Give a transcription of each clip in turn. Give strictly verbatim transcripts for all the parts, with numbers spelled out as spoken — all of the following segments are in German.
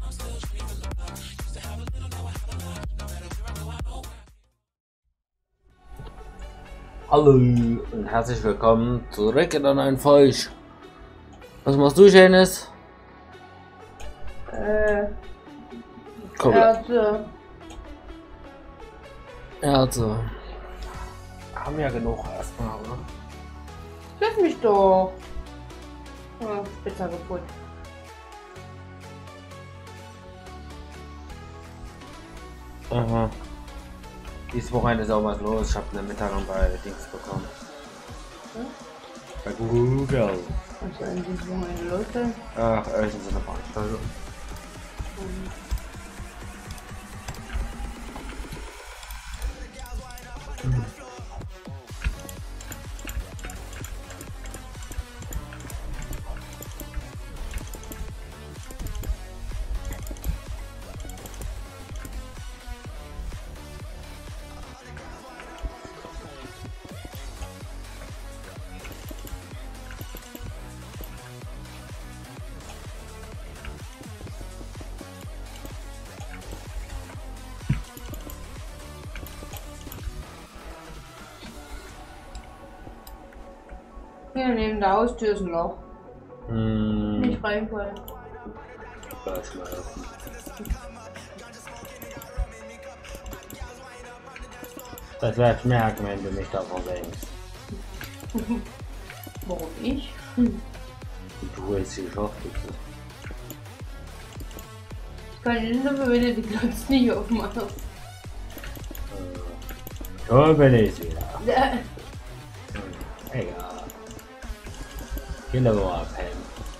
Hallo und herzlich willkommen zurück in der neuen Folge. Was machst du, Schönes? Äh. Komm. Erze. Also. Haben ja genug erstmal, oder? Lass mich doch. Oh, Spitzer kaputt. Aha. Dieses Wochenende ist auch was los. Ich habe eine Mitteilung bei Dings bekommen. Hm? Bei Google. Was soll denn dieses Wochenende los sein? Ach, irgendeine so eine Veranstaltung. Mhm. Mhm. Hier neben der Haustür ist ein Loch. Hm. Nicht reinfallen. Weiß mal. Das werde ich merken, wenn du mich davon denkst. Warum ich? Hm. Du hast sie geschafft. Ich kann nicht dafür, wenn ihr die Glotz nicht aufmacht. So bin ich wieder. Ja. Egal. Kinder nur abhängen.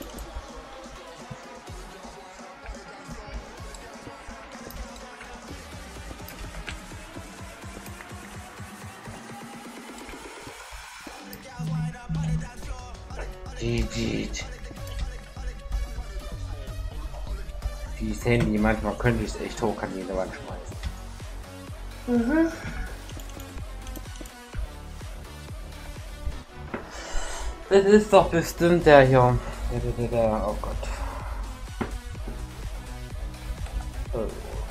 Die, die, dieses Handy, manchmal könnte ich es echt hoch an die Wand schmeißen. Mhm. Das ist doch bestimmt der hier. Der, der, der, der. Oh Gott. Oh.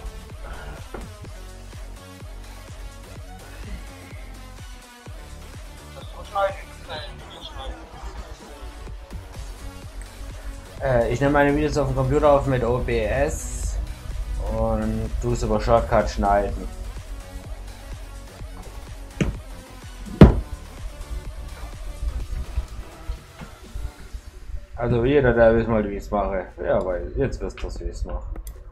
Äh, ich nehme meine Videos auf dem Computer auf mit O B S und tu es über Shortcut schneiden. Also jeder, der wissen wollte, wie ich es mache. Ja, weil jetzt wirst du es, wie ich es mache.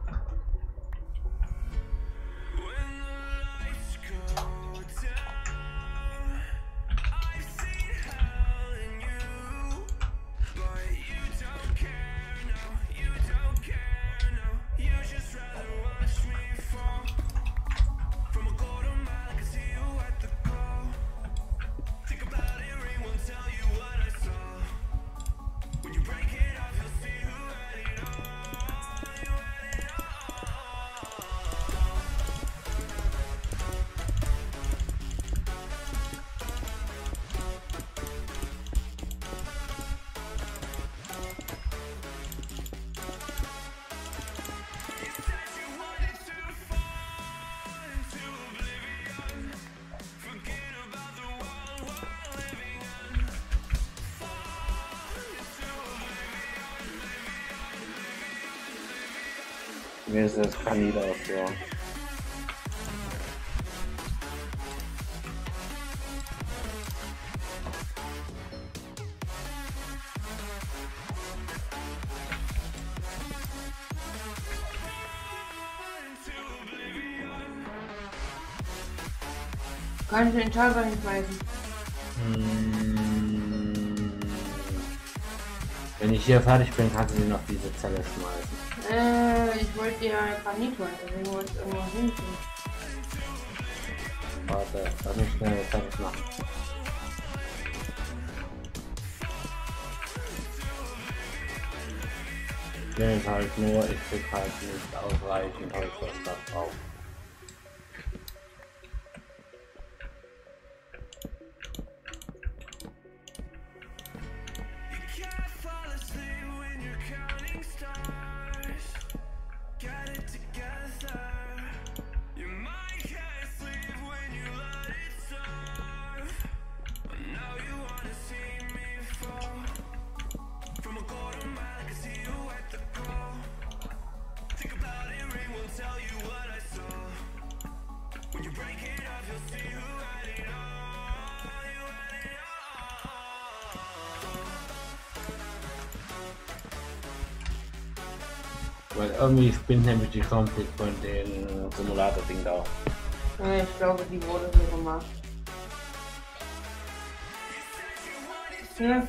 Mir ist das Kanil aus, ja. Kann ich den Charger hinweisen? Hm. Wenn ich hier fertig bin, kannst du ihn auf diese Zelle schmeißen. Äh, ich wollte ja Granit holen, deswegen wollte ich irgendwo hinten. Warte, lass mich schnell fertig machen. Ich will halt nur, ich krieg halt nicht ausreichend Holzverschlag drauf. Weil irgendwie spinnt nämlich die Config von den Simulator-Ding da. Ja, ich glaube, die wurde so gemacht. Ja.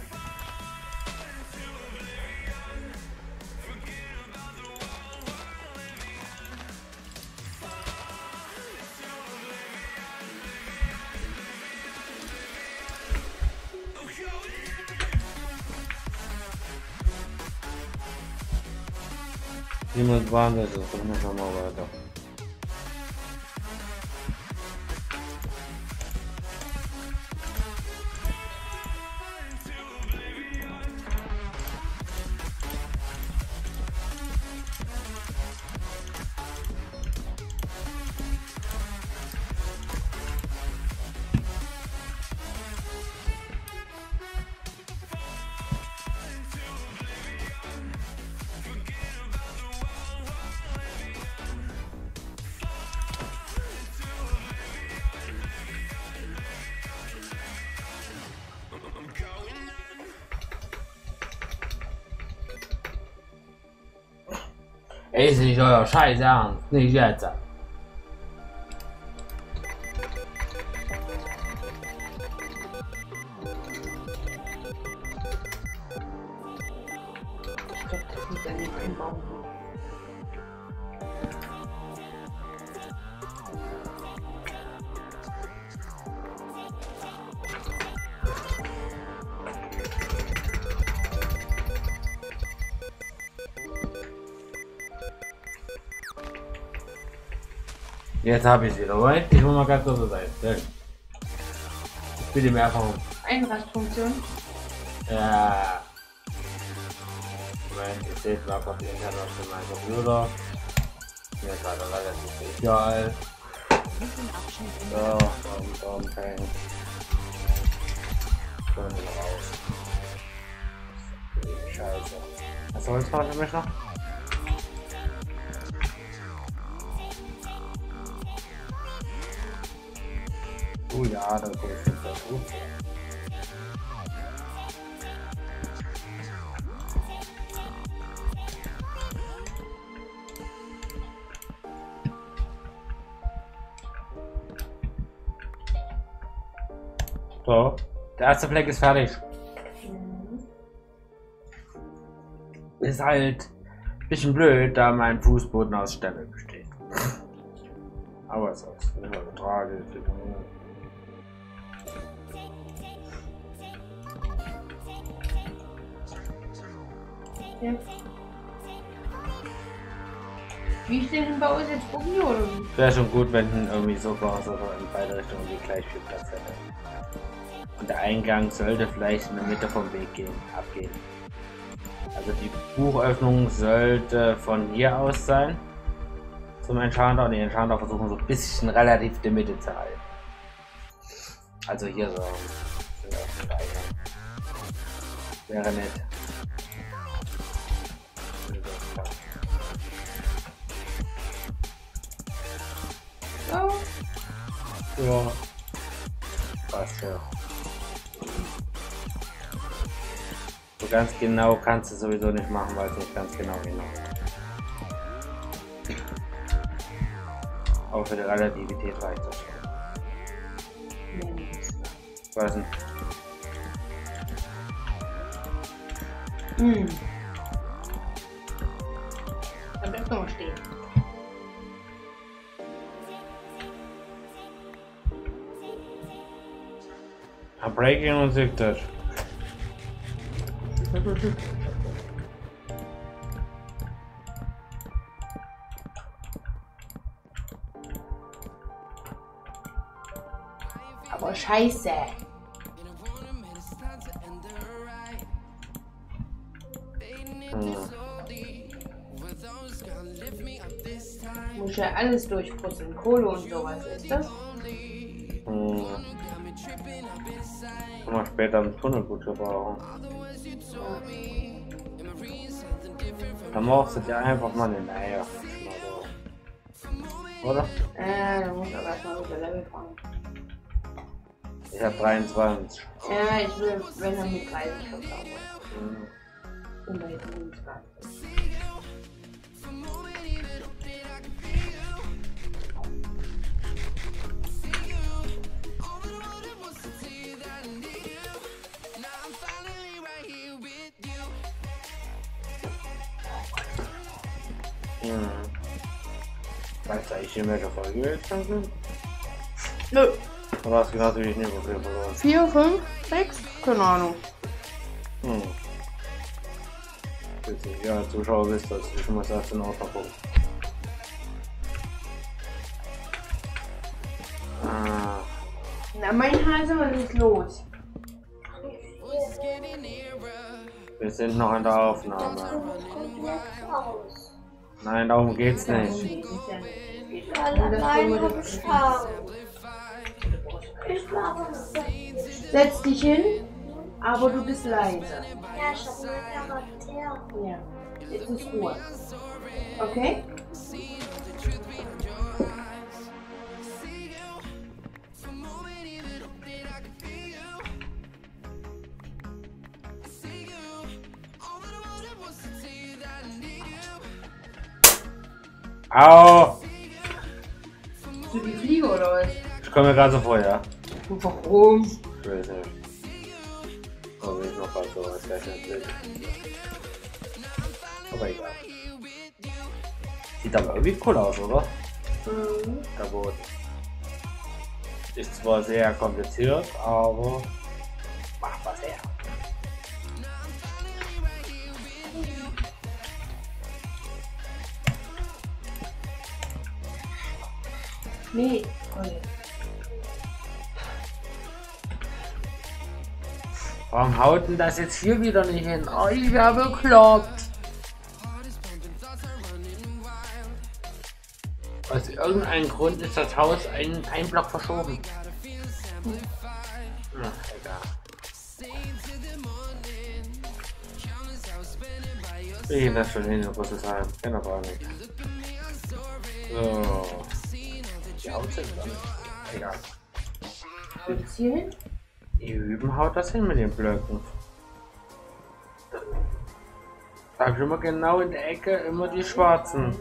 Niemand war das, das machen wir mal weiter. Ey, ist nicht euer Scheiß Ernst, nicht jetzt. Ich glaube, das muss ja nicht einbauen. Jetzt habe ich sie wieder, right? Ich will mal ganz kurz sein. Ich bitte mir einfach um. Einrastfunktion. Ja. Moment, ich sehe zwar auf die Internet von meinem Computer. Mir ist leider leider nicht egal. So, komm, komm, kein. Schon wieder raus. Scheiße. Was soll es für mich noch? Oh ja, da kommt es gut. So, der erste Fleck ist fertig. Mhm. Ist halt ein bisschen blöd, da mein Fußboden aus Stämme besteht. Aber es ist nicht mehr tragisch. Ja. Wie ist denn bei uns jetzt Boogie oder wie? Wäre schon gut, wenn irgendwie so war, so in beide Richtungen die gleich viel Platz hätte. Und der Eingang sollte vielleicht in der Mitte vom Weg gehen, abgehen. Also die Buchöffnung sollte von hier aus sein. Zum Enchanter, und die Enchanter versuchen so ein bisschen relativ die Mitte zu halten. Also hier so. Wäre nett. So. Ja. Passt ja. So ganz genau kannst du sowieso nicht machen, weil es nicht ganz genau hinhaut. Aber für die Relativität reicht das schon. Was denn? Hm. Da bleibt noch stehen. A breaking und Siebter. Aber scheiße. Hm. Muss ja alles durchputzeln. Kohle und sowas ist das. Hm. Kann man später im Tunnel gut gebrauchen. Dann machst du dir einfach mal eine Eier. Oder? Äh, da muss aber erstmal über Level fahren. Ich hab dreiundzwanzig. Ja, ich will, wenn er mit dreißig verkaufen. Hm. Und bei fünfundzwanzig. Hm. Weißt du eigentlich, in welcher Folge wir jetzt sind? Nö. Oder hast du natürlich nicht so viel verloren? Vier, fünf, sechs? Keine Ahnung. Hm. Witzig. Ja, Zuschauer wisst das. Ich muss erst in Ordnung gucken. Ah. Na, mein Hase, was ist los? Wir sind noch in der Aufnahme. Nein, darum geht's nicht. Nein, hab ich Ich glaube, das ist Setz dich hin, aber du bist leise. ja, ich hab meinen Charakter. Ja. Jetzt ist Ruhe. Okay? Au! Bist du die Fliege oder was? Ich komme mir gerade so vor, ja. Warum? Ich weiß nicht. Aber ich noch was so, als wäre ich nicht wild. Aber egal. Sieht aber irgendwie cool aus, oder? Mhm. Der Boden. Ist zwar sehr kompliziert, aber macht was her. Nee, Olli. Warum haut denn das jetzt hier wieder nicht hin? Oh, ich wäre bekloppt. Aus irgendeinem Grund ist das Haus ein, ein Block verschoben. Ach, egal. Ich werde schon hin in Rüsselsheim. Kennt aber auch nicht. So. Die Haut sind dann. Egal. Jetzt hier hin? Die Üben haut das hin mit den Blöcken. Da habe ich immer genau in der Ecke immer die schwarzen.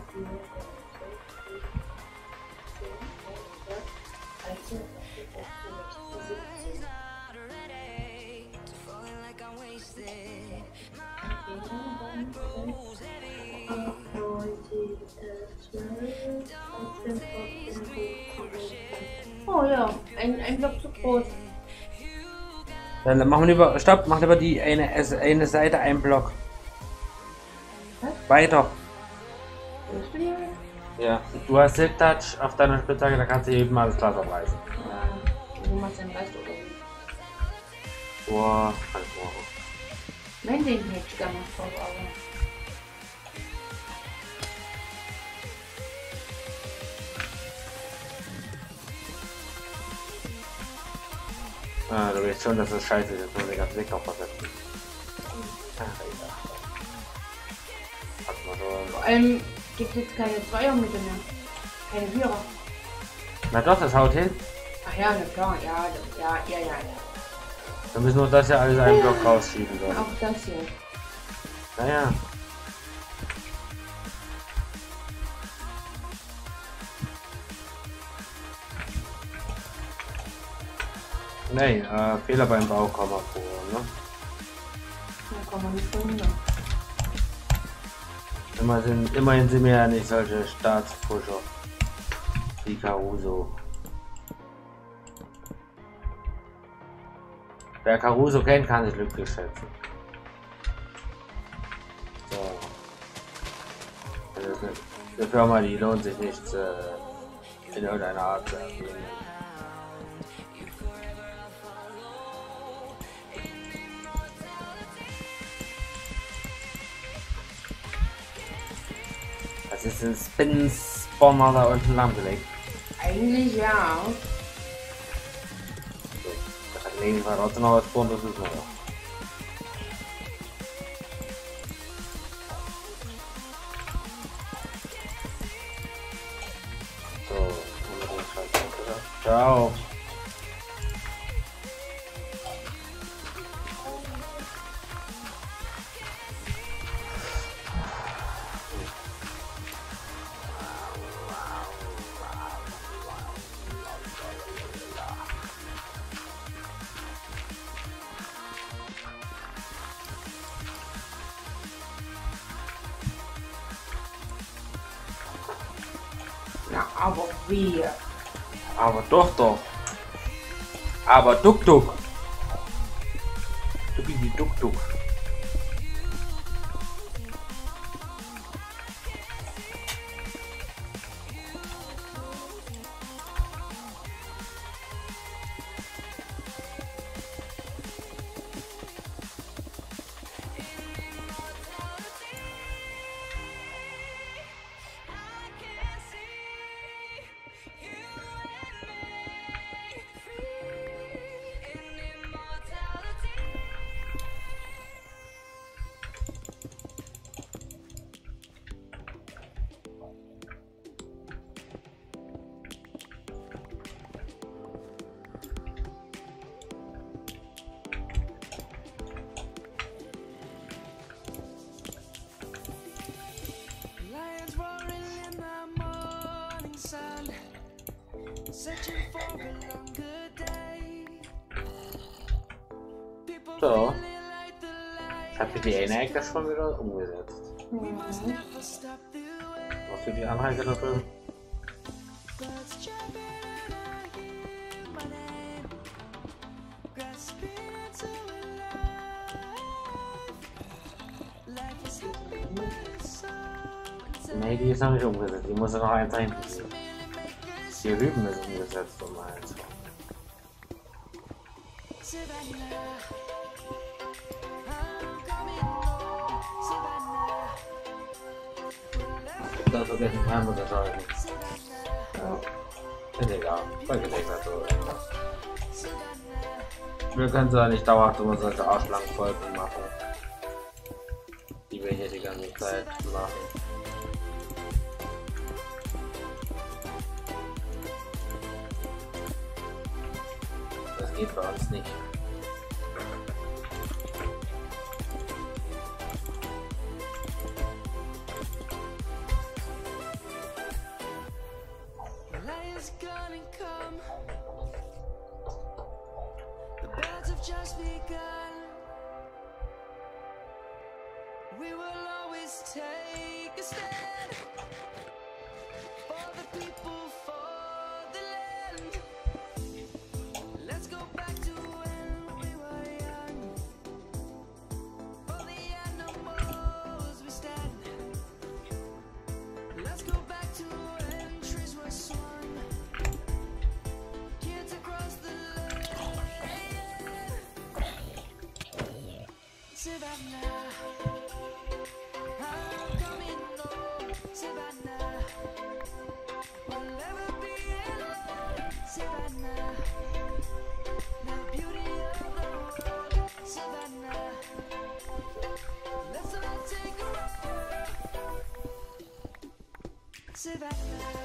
Oh ja, ein, ein Block zu groß. Dann machen wir lieber, stopp, mach lieber die eine, eine Seite, einen Block. Was? Weiter. Willst du hier? Ja, du hast Silk Touch auf deiner Spitzhacke, da kannst du eben mal das Glas abreißen. Ja, du machst den Rest oder wie? Boah, kann ich machen. Nein, den hätte ich gar nicht drauf, aber. Ah, du weißt schon, dass das scheiße ist, jetzt muss ich den ganzen Weg noch versetzen. Ach, egal. Hat man so. Vor allem gibt es jetzt keine Zweiermitte mehr. Keine Vierer. Na doch, das haut hin. Ach ja, na klar, ja, das- ja, ja, ja, ja. Dann müssen wir das ja alles einen Block rausschieben. Dann. Auch das hier. Naja. Nee, äh, Fehler beim Bau kann man vor, ne? Da kann man nicht verhindern. Immerhin, immerhin sind wir ja nicht solche Staatspusher wie Caruso. Wer Caruso kennt, kann sich glücklich schätzen. So. Das ist eine, eine Firma, die lohnt sich nicht äh, in irgendeiner Art zu erwähnen. Das ist ein Spin-Spawner da unten lahmgelegt. Eigentlich ja. So, da hat neben war trotzdem noch was spawnen, das ist noch. So, und den Scheiß oder? Ciao. Na, aber wie? Aber doch, doch. Aber duck, duck. Ducki, duck, duck. So. Ich habe für die eine das schon wieder umgesetzt. Mhm. Was für die Anhänger da drin? Nee, die ist noch nicht umgesetzt. Die muss ja noch eins einziehen. Die Rüben ist umgesetzt um eins. Da vergessen wir einmal das Schalten. Ja. Ist egal. Vergessen so irgendwas. Wir können zwar nicht dauerhaft immer solche Arschlangenfolgen machen. Die wir hier die ganze Zeit machen. Das geht bei uns nicht. Just begun. We will always take a stand for the people, for the land. Let's go back to when we were young. For the animals we stand. Let's go back to when trees were swung. Kids across the Savannah, I'm coming home, Savannah, we'll never be alone, Savannah, the beauty of the world, Savannah, let's all take a ride, Savannah,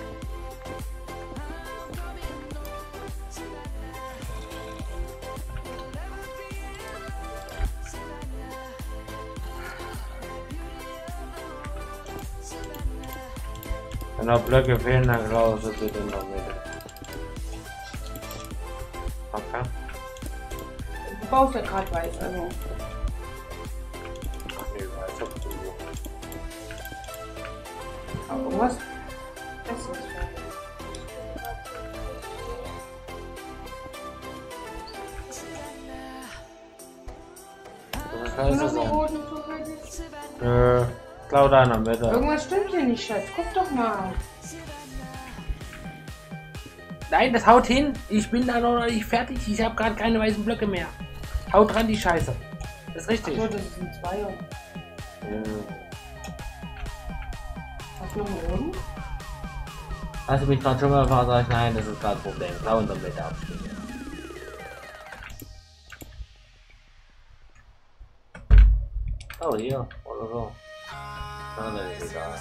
I'm coming home, Savannah, we'll never be alone, Savannah. Wenn noch Blöcke fehlen, dann raus bitte in der Mitte. Okay. Du baust ja gerade weiß, also. Ach nee, weiß, hab ich so. Aber was? Das ist Was heißt das denn? roten zufällig? Nö, klau da in der Mitte. Irgendwas stimmt hier nicht, Schatz. Guck doch mal. Nein, das haut hin. Ich bin da noch nicht fertig. Ich habe gerade keine weißen Blöcke mehr. Haut dran, die Scheiße. Das ist richtig. Achso, das ist ein Zweier. Ja. Hast du noch einen roten? Hast du mich gerade schon mal gefragt, sag ich, nein, das ist gerade ein Problem. Klau in der Mitte abspielen. Oh, hier, oder so. Ah, dann ist egal.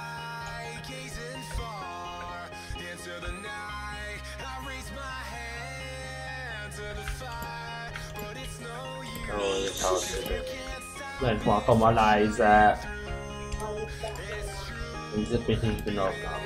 Oh, jetzt haut bitte. Mensch, mach doch mal leise. Den sieht mich nicht genau haben.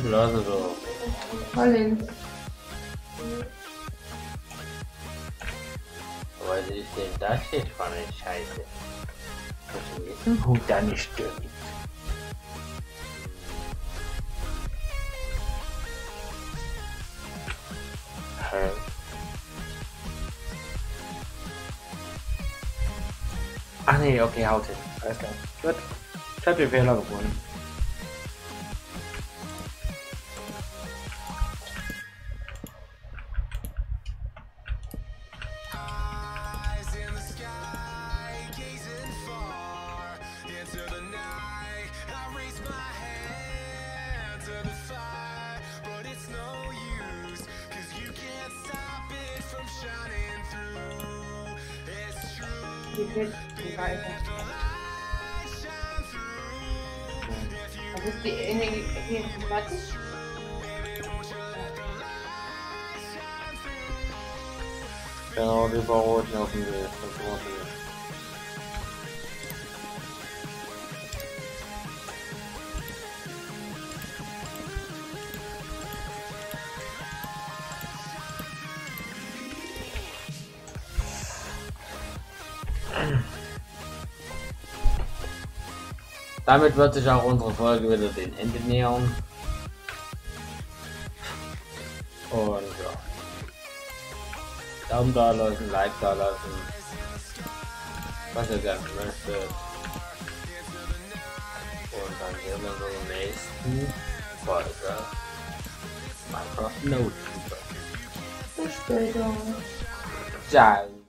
lass es doch. Colin. Aber was ist denn das jetzt für eine Scheiße? Das ist ein Hut, der nicht stimmt. Hä? Ach nee, okay, haut hin. Alles klar. Gut. Ich hab den Fehler gefunden. Wie viel? Die Weite. Was ist die Energie vierundzwanzig? Genau, die Baroten auf dem Weg. Damit wird sich auch unsere Folge wieder dem Ende nähern. Und ja. Daumen da lassen, Like da lassen. Was ihr gerne möchtet. Und dann sehen wir uns in der nächsten Folge. Minecraft Node. Bis später. Ciao.